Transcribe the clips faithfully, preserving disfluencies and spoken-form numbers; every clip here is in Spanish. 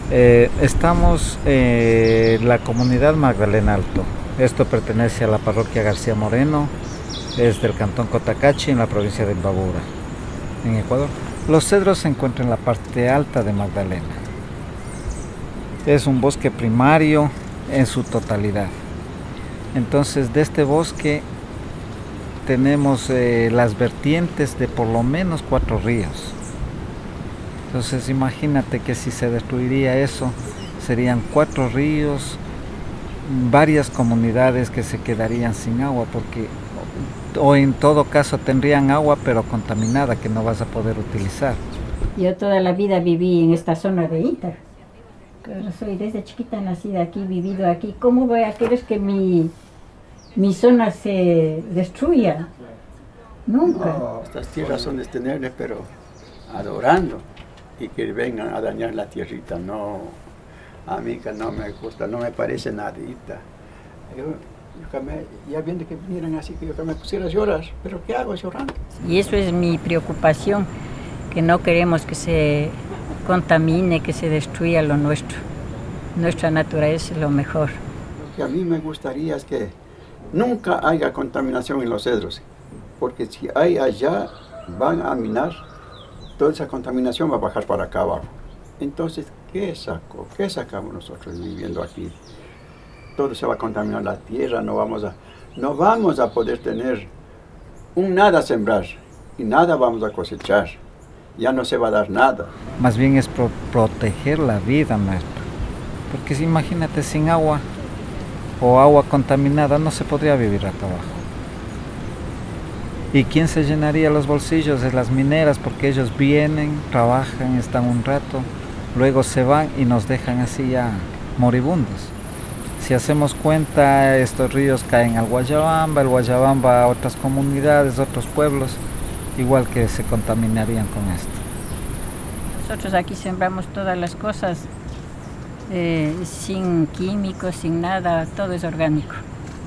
Eh, estamos en la comunidad Magdalena Alto. Esto pertenece a la parroquia García Moreno, es del cantón Cotacachi, en la provincia de Imbabura, en Ecuador. Los cedros se encuentran en la parte alta de Magdalena. Es un bosque primario en su totalidad. Entonces, de este bosque tenemos eh, las vertientes de por lo menos cuatro ríos. Entonces imagínate que si se destruiría eso, serían cuatro ríos, varias comunidades que se quedarían sin agua, porque o en todo caso tendrían agua pero contaminada que no vas a poder utilizar. Yo toda la vida viví en esta zona de Ita. Pero soy desde chiquita nacida aquí, vivido aquí. ¿Cómo voy a querer que mi, mi zona se destruya? Nunca. No, estas tierras son extendibles, pero adorando. Y que vengan a dañar la tierrita, no, a mí que no me gusta, no me parece nadita. Yo, yo que me, ya viene que vinieran así, que yo que me pusiera a llorar, pero ¿qué hago llorando? Y eso es mi preocupación, que no queremos que se contamine, que se destruya lo nuestro. Nuestra naturaleza es lo mejor. Lo que a mí me gustaría es que nunca haya contaminación en los cedros, porque si hay allá, van a minar. Toda esa contaminación va a bajar para acá abajo. Entonces, ¿qué saco? ¿Qué sacamos nosotros viviendo aquí? Todo se va a contaminar la tierra, no vamos a, no vamos a poder tener un nada a sembrar y nada vamos a cosechar. Ya no se va a dar nada. Más bien es pro proteger la vida nuestra. Porque si imagínate sin agua o agua contaminada no se podría vivir acá abajo. ¿Y quién se llenaría los bolsillos? De las mineras, porque ellos vienen, trabajan, están un rato, luego se van y nos dejan así ya moribundos. Si hacemos cuenta, estos ríos caen al Guayabamba, el Guayabamba a otras comunidades, otros pueblos, igual que se contaminarían con esto. Nosotros aquí sembramos todas las cosas eh, sin químicos, sin nada, todo es orgánico.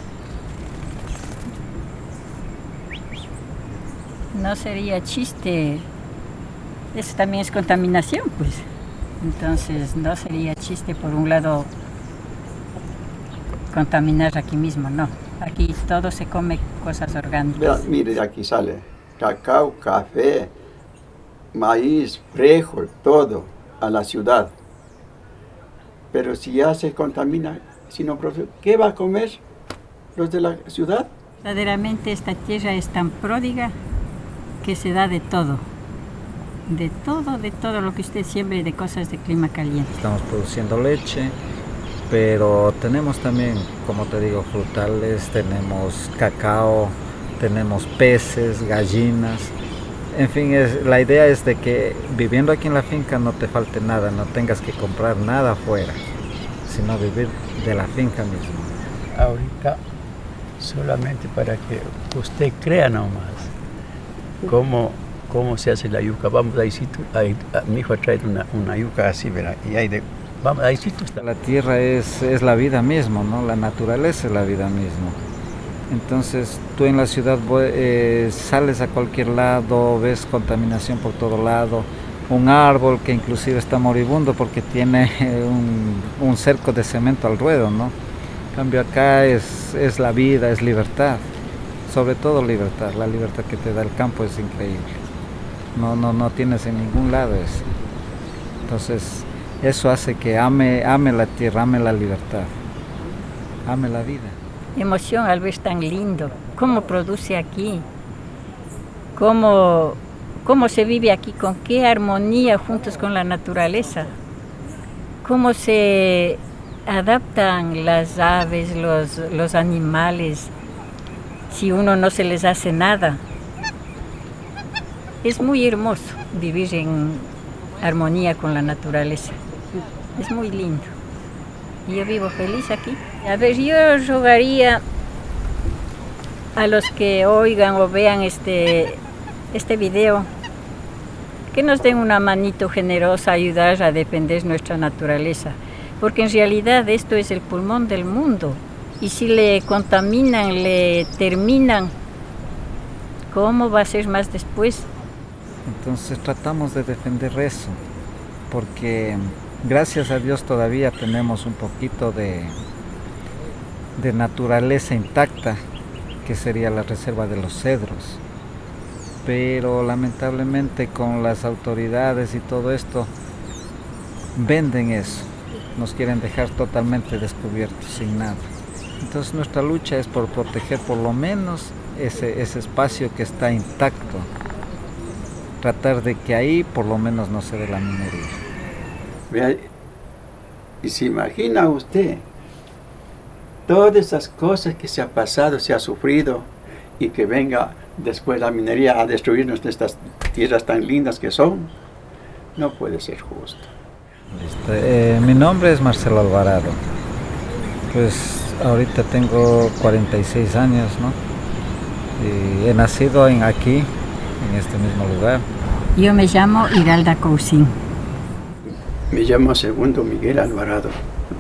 No sería chiste, eso también es contaminación, pues. Entonces no sería chiste por un lado contaminar aquí mismo, no. Aquí todo se come cosas orgánicas. Vea, mire, de aquí sale cacao, café, maíz, frijol, todo a la ciudad. Pero si ya se contamina, si no produce, ¿qué va a comer los de la ciudad? Verdaderamente esta tierra es tan pródiga que se da de todo, de todo, de todo lo que usted siembre de cosas de clima caliente. Estamos produciendo leche, pero tenemos también, como te digo, frutales, tenemos cacao, tenemos peces, gallinas, en fin, es, la idea es de que viviendo aquí en la finca no te falte nada, no tengas que comprar nada afuera, sino vivir de la finca misma. Ahorita solamente para que usted crea nomás. ¿Cómo, cómo se hace la yuca? Vamos, ahí sí, ahí, mi hijo ha traído una, una yuca así, ¿verdad? Y ahí de, vamos, ahí sí está. La tierra es, es la vida misma, ¿no? La naturaleza es la vida misma. Entonces tú en la ciudad eh, sales a cualquier lado, ves contaminación por todo lado, un árbol que inclusive está moribundo porque tiene un, un cerco de cemento al ruedo, ¿no? En cambio acá es, es la vida, es libertad. Sobre todo libertad, la libertad que te da el campo es increíble. No, no, no tienes en ningún lado eso. Entonces, eso hace que ame, ame la tierra, ame la libertad, ame la vida. Emoción al ver tan lindo, cómo produce aquí, cómo, cómo se vive aquí, con qué armonía juntos con la naturaleza, cómo se adaptan las aves, los, los animales, si uno no se les hace nada. Es muy hermoso vivir en armonía con la naturaleza. Es muy lindo. Y yo vivo feliz aquí. A ver, yo rogaría a los que oigan o vean este, este video que nos den una manito generosa a ayudar a defender nuestra naturaleza. Porque en realidad esto es el pulmón del mundo. Y si le contaminan, le terminan, ¿cómo va a ser más después? Entonces tratamos de defender eso, porque Gracias a Dios todavía tenemos un poquito de, de naturaleza intacta, que sería la reserva de los cedros. Pero lamentablemente con las autoridades y todo esto, venden eso, nos quieren dejar totalmente descubiertos, sin nada. Entonces nuestra lucha es por proteger por lo menos ese, ese espacio que está intacto, tratar de que ahí por lo menos no se dé la minería. Vea, y se imagina usted todas esas cosas que se ha pasado, se ha sufrido, y que venga después la minería a destruirnos estas tierras tan lindas que son. No puede ser justo. Eh, mi nombre es Marcelo Alvarado. Pues ahorita tengo cuarenta y seis años, ¿no? Y he nacido en aquí, en este mismo lugar. Yo me llamo Iralda Cousin. Me llamo Segundo Miguel Alvarado.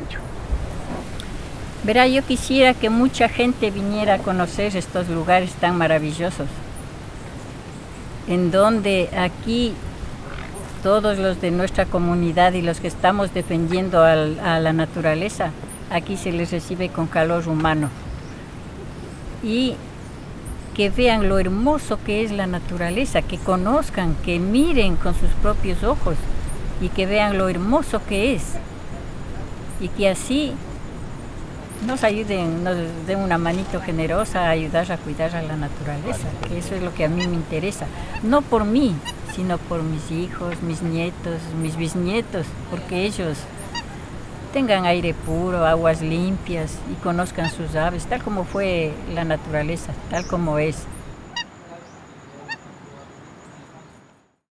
Verá, yo quisiera que mucha gente viniera a conocer estos lugares tan maravillosos, en donde aquí todos los de nuestra comunidad y los que estamos defendiendo al, a la naturaleza, aquí se les recibe con calor humano. Y que vean lo hermoso que es la naturaleza, que conozcan, que miren con sus propios ojos y que vean lo hermoso que es. Y que así nos ayuden, nos den una manito generosa a ayudar a cuidar a la naturaleza, que eso es lo que a mí me interesa. No por mí, sino por mis hijos, mis nietos, mis bisnietos, porque ellos tengan aire puro, aguas limpias y conozcan sus aves, tal como fue la naturaleza, tal como es.